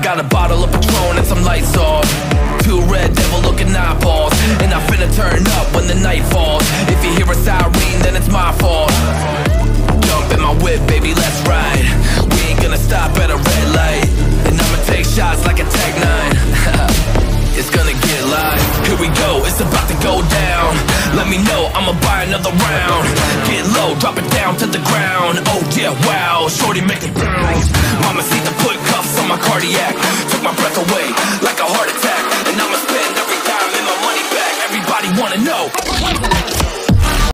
got a bottle of Patron and some lights off, two red devil looking eyeballs, and I finna turn up when the night falls. If you hear a siren, then it's my fault. Jump in my whip, baby, let's ride. We ain't gonna stop at a red light, and I'ma take shots like a Tech 9. It's gonna get live. Here we go, it's about to go down. Let me know, I'ma buy another round. Get low, drop it down to the ground. Oh yeah, wow, shorty make it bounce. Mama see the put cuffs on my cardiac. Took my breath away like a heart attack. And I'ma spend every dime and my money back. Everybody wanna know.